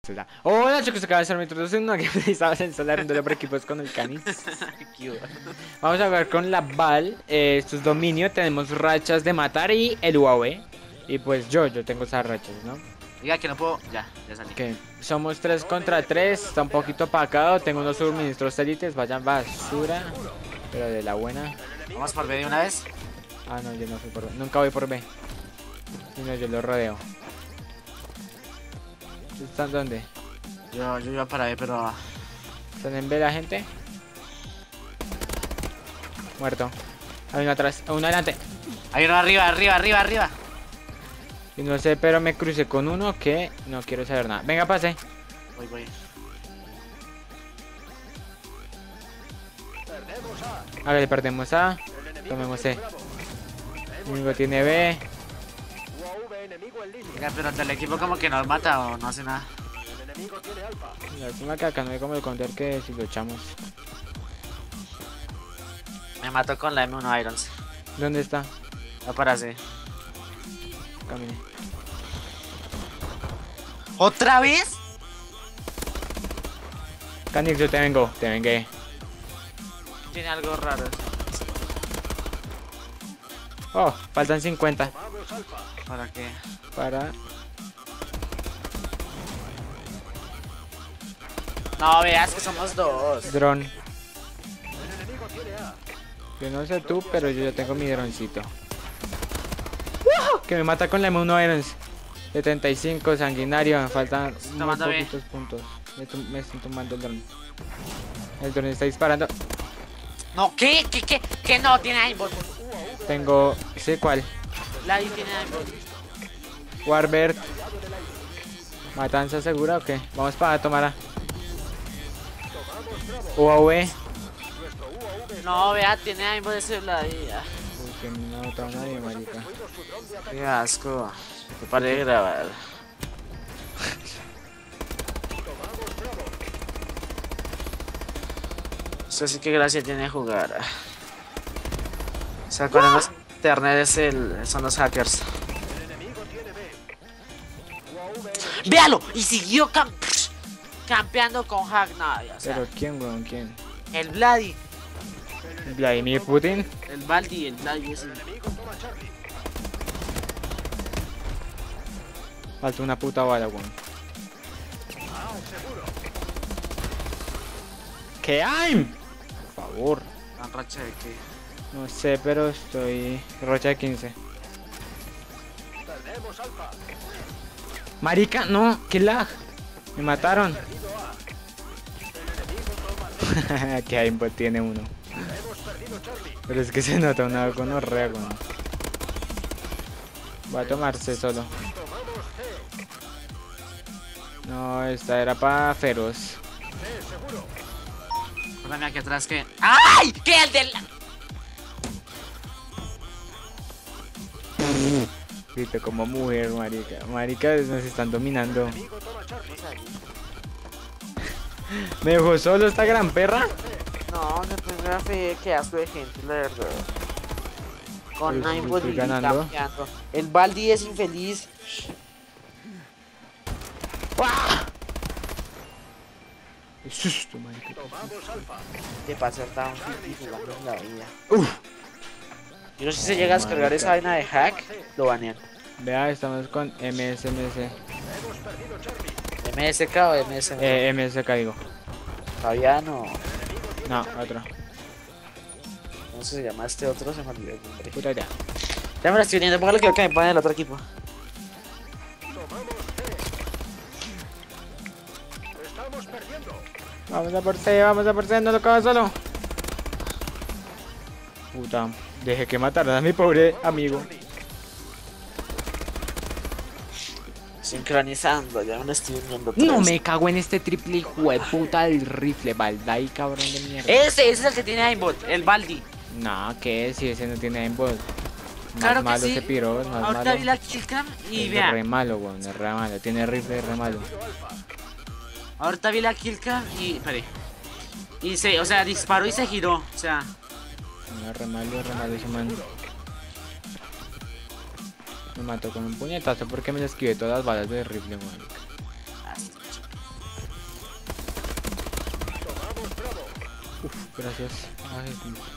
Hola chicos, acaba de ser mi introducción. No, que estaba instalando por equipos con el Canis. Vamos a ver con la Val. Esto es dominio. Tenemos rachas de matar y el UAV. Y pues yo tengo esas rachas, ¿no? Diga que no puedo. Ya salí. Ok, somos 3 contra 3. Está un poquito apagado. Tengo unos suministros élites. Vayan basura. Pero de la buena. Vamos por B de una vez. Ah, no, yo no fui por B. Nunca voy por B. Sino yo lo rodeo. ¿Están dónde? Yo iba para B, pero. ¿Están en B la gente? Muerto. Hay uno atrás, uno adelante. Hay uno arriba. Y no sé, pero me crucé con uno que no quiero saber nada. Venga, pase. Voy. A ver, perdemos A. Tomemos C. El enemigo tiene B. Venga, pero el equipo como que nos mata o no hace nada. Lástima que acá no hay como el counter que si lo echamos. Me mató con la M1 Irons. ¿Dónde está? Va para C. Camine. ¿Otra vez? Canix, yo te vengué. Tiene algo raro. Oh, faltan 50 ¿Para qué? para... No, veas que somos dos. Dron. Yo no sé tú, pero yo ya tengo mi droncito. Que me mata con la M1 Irons. 75, sanguinario, me faltan muy poquitos puntos. Me estoy tomando el dron. El dron está disparando. No, ¿qué no tiene aimbot? Tengo... sé cuál. Nadie tiene aimbot. Warbird. ¿Matanza segura o qué? Vamos para tomar a... UAV. No, vea, tiene aimbot ese lado. Uy, que no ha matado a nadie, marica. Qué asco. Me paré de grabar. Eso sí que gracia tiene jugar. O sea, cuando los internet son los hackers. ¡Véalo! Y siguió campeando con hack. No, o sea, Pero ¿quién, weón? ¿Quién? el Vladi. Vladimir Putin. El Baldi, el Vladi ese. Falta una puta bala, weón. ¿Qué hay? Por favor. ¿Tan racha de qué? No sé, pero estoy... rocha de 15. Marica, no, qué lag. Me mataron. Que hay, pues tiene uno. Pero es que se nota una gonorrea, weón. Voy a tomarse solo. No, esta era para feroz. Acuérdame aquí atrás que. ¡Ay! ¿Qué? El del. Grito como mujer, marica. Marica, nos están dominando. ¿Me dejó solo esta gran perra? No, después me fe, qué asco de gente, la verdad. Con Pues, aimbot estoy y ganando. campeando. El Baldi es infeliz. Qué susto, marica. De pasar tan y jugando en la vida. Yo no sé si se llega a descargar marica. esa vaina de hack, lo banean. Vea, estamos con MSMS. MSK o MS. MSK digo. Fabiano. No, otro. ¿Cómo se llama este otro? Se me olvidó el nombre. Puta ya. Ya me la estoy viendo, póngale que me pone el otro equipo. Vamos a por C, no lo acaba solo. Puta, dejé que mataran a mi pobre amigo. Sincronizando, ya me lo estoy viendo. No me cago en este triple hijo de puta del rifle, Baldai, cabrón de mierda. Ese es el que tiene aimbot, el Baldi. No, ¿qué? Si ese no tiene aimbot. Más Claro que malo sí. ese piro, es más Ahorita malo. vi la killcam y Es vea. re malo, weón, es re malo. Tiene rifle re malo. Ahorita vi la killcam y. Espere. Y se, o sea, disparó y se giró. O sea. No, es re malo ese man. Me mató con un puñetazo porque me le esquivé todas las balas de rifle, weón. Gracias. Ay,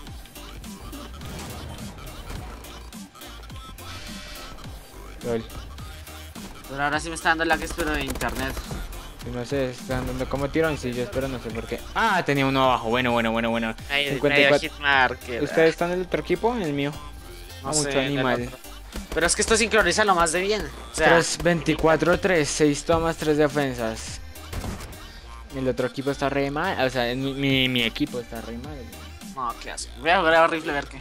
LOL. Pero ahora sí me está dando lags, pero de internet. No sé, están dando como tironcillos, pero no sé por qué. Ah, tenía uno abajo. Bueno. Medio 54. hitmarker. ¿Ustedes están en el otro equipo? En el mío. No Mucho sé, en el animal. otro. Pero es que esto sincroniza lo más de bien. O sea, 3, 24, 3, 6 tomas, 3 defensas. El otro equipo está re mal. O sea, mi equipo está re mal. no, qué asco. Voy a jugar a rifle a ver qué.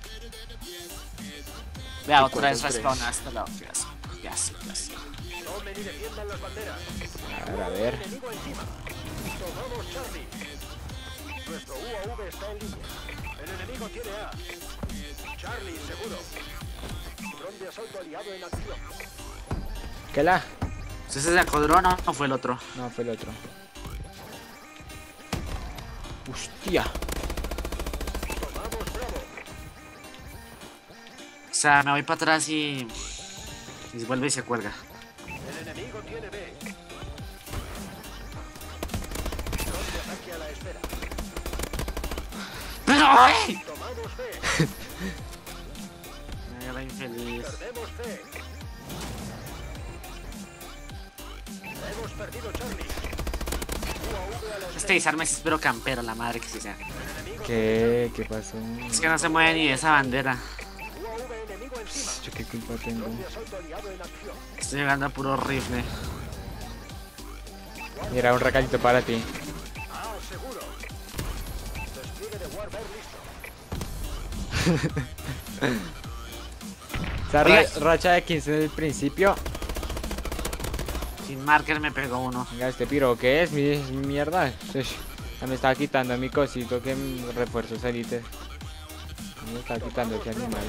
Vea, otra vez 54-3. respawn hasta la qué asco. Qué asco, qué asco. A ver. Nuestro UAV está en línea. El enemigo tiene A. Charlie, seguro. Dron de asalto aliado en acción. ¿Qué la? ¿Usted se sacó dron o fue el otro? No, fue el otro. Hostia. Tomamos Bravo. O sea, me voy para atrás y vuelve y se cuelga. El enemigo tiene B. Dron de ataque a la esfera. ¡Pero ay! Tomamos B. Me agarra infeliz. Perdemos C. Hemos perdido Charlie. UAV a la Este disarme es pero campero, la madre que sí sea. ¿Qué? ¿Qué pasó? Es que no se mueve ni de esa bandera. UAV enemigo encima. ¿Yo qué culpa tengo? Dron de asalto aliado en acción. Estoy llegando a puro rifle. Mira, un recadito para ti. Ah, seguro. Despliegue de Warbear listo. Esa Oiga. racha de 15 en el principio. Sin marker me pegó uno. Venga, este piro, ¿qué es? Mi mierda. Ush, ya me estaba quitando mi cosito que refuerzos élites. Me estaba quitando ese animal.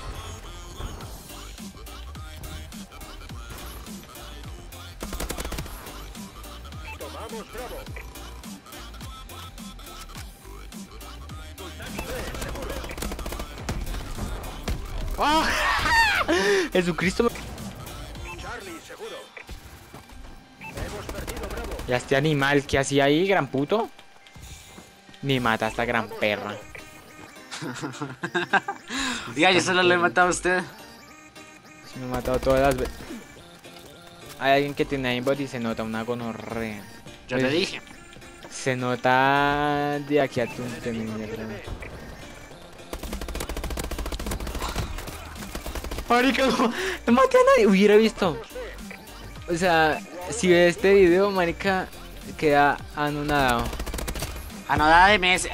Tomamos Bravo. ¡Ah! Jesucristo. Charlie, seguro. Hemos perdido Bravo. ¿Y a este animal que hacía ahí, gran puto? Ni mata a esta gran perra. Diga, yo solo le he matado a usted. Se me ha matado todas las veces. Hay alguien que tiene aimbot y se nota una gonorrea. Yo le dije. Se nota de aquí a tu mierda. Marica, no maté a nadie. Hubiera visto. O sea, si ve este video, marica, queda anonadado. Anodada de MS.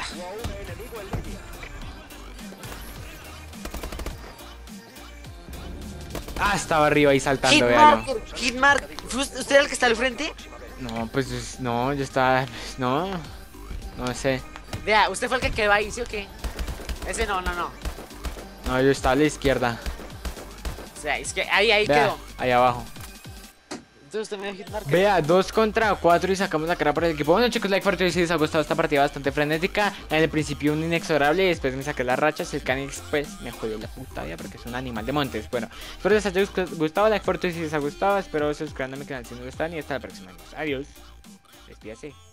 Ah, estaba arriba ahí saltando, véalo. Hitmarker. ¿Fue ¿Usted el que está al frente? No, pues no, yo estaba. No, no sé. Vea, ¿usted fue el que quedó ahí, sí o qué? Ese no. No, yo estaba a la izquierda. O sea, es que ahí Vea, quedó. ahí abajo. Entonces usted me dio hitmarker. Vea, 2 contra 4 y sacamos la cara para el equipo. Bueno, chicos, like fuerte si les ha gustado esta partida bastante frenética. En el principio un inexorable y después me saqué las rachas. El Canix pues me jodió la puta vida porque es un animal de montes. Bueno, espero les haya gustado, like fuerte si les ha gustado. Espero suscriban a mi canal si no lo están y hasta la próxima. Adiós. Despídase.